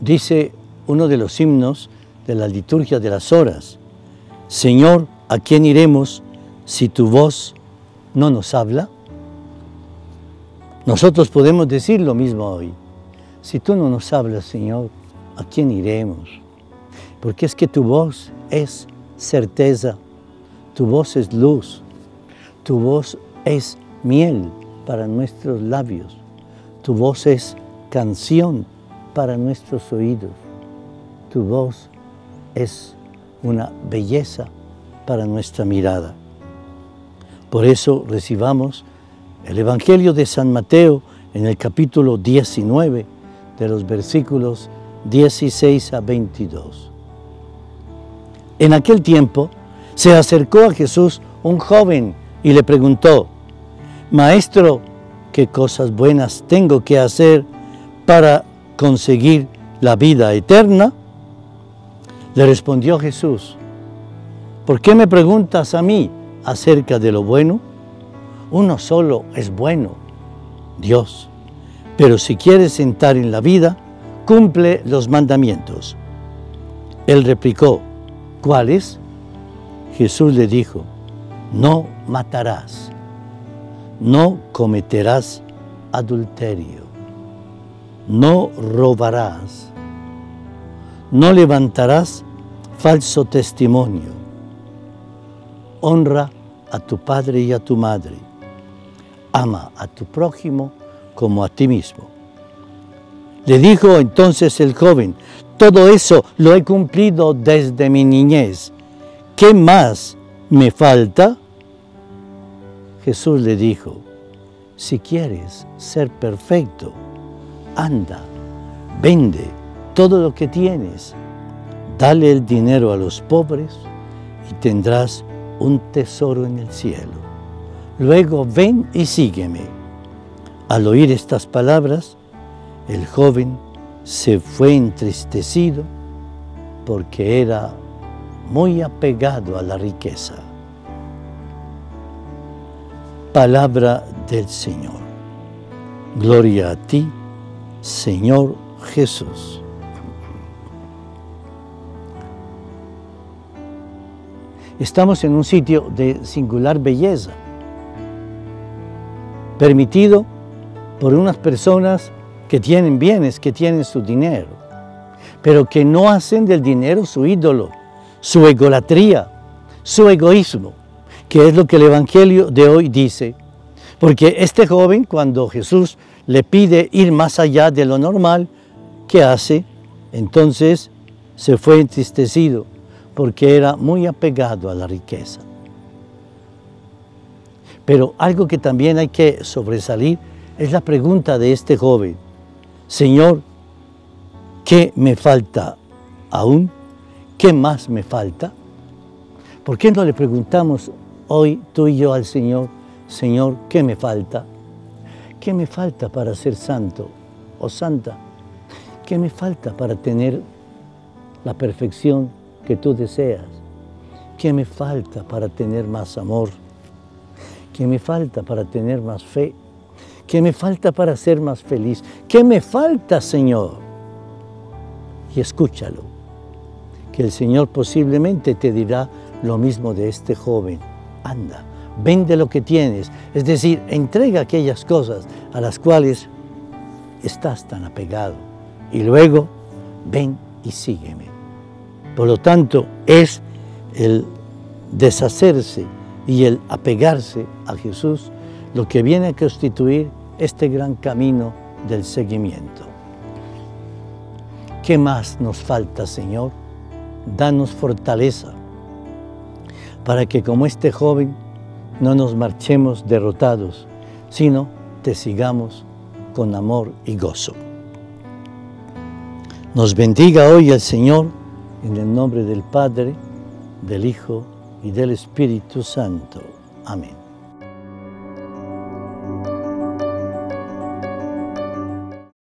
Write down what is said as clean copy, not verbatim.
Dice uno de los himnos de la liturgia de las horas: Señor, ¿a quién iremos si tu voz no nos habla? Nosotros podemos decir lo mismo hoy. Si tú no nos hablas, Señor, ¿a quién iremos? Porque es que tu voz es certeza, tu voz es luz, tu voz es miel para nuestros labios, tu voz es canción para nuestros oídos, tu voz es una belleza para nuestra mirada. Por eso recibamos el Evangelio de San Mateo en el capítulo 19, de los versículos 16 a 22. En aquel tiempo se acercó a Jesús un joven y le preguntó: Maestro, ¿qué cosas buenas tengo que hacer para conseguir la vida eterna? Le respondió Jesús: ¿por qué me preguntas a mí acerca de lo bueno? Uno solo es bueno, Dios. Pero si quieres entrar en la vida, cumple los mandamientos. Él replicó: ¿cuáles? Jesús le dijo: no matarás, no cometerás adulterio, no robarás, no levantarás falso testimonio, honra a tu padre y a tu madre, ama a tu prójimo como a ti mismo. Le dijo entonces el joven: todo eso lo he cumplido desde mi niñez. ¿Qué más me falta? Jesús le dijo: si quieres ser perfecto, anda, vende todo lo que tienes, dale el dinero a los pobres y tendrás un tesoro en el cielo. Luego ven y sígueme. Al oír estas palabras, el joven se fue entristecido porque era muy apegado a la riqueza. Palabra del Señor. Gloria a ti, Señor Jesús. Estamos en un sitio de singular belleza, permitido por unas personas que tienen bienes, que tienen su dinero, pero que no hacen del dinero su ídolo, su egolatría, su egoísmo, que es lo que el Evangelio de hoy dice. Porque este joven, cuando Jesús le pide ir más allá de lo normal, ¿qué hace? Entonces se fue entristecido porque era muy apegado a la riqueza. Pero algo que también hay que sobresalir es la pregunta de este joven: Señor, ¿qué me falta aún? ¿Qué más me falta? ¿Por qué no le preguntamos hoy tú y yo al Señor: Señor, ¿qué me falta? ¿Qué me falta para ser santo o santa? ¿Qué me falta para tener la perfección que tú deseas? ¿Qué me falta para tener más amor? ¿Qué me falta para tener más fe? ¿Qué me falta para ser más feliz? ¿Qué me falta, Señor? Y escúchalo, que el Señor posiblemente te dirá lo mismo de este joven: anda, vende lo que tienes, es decir, entrega aquellas cosas a las cuales estás tan apegado, y luego ven y sígueme. Por lo tanto, es el deshacerse y el apegarse a Jesús lo que viene a constituir este gran camino del seguimiento. ¿Qué más nos falta, Señor? Danos fortaleza para que, como este joven, no nos marchemos derrotados, sino te sigamos con amor y gozo. Nos bendiga hoy el Señor, en el nombre del Padre, del Hijo y del Espíritu Santo. Amén.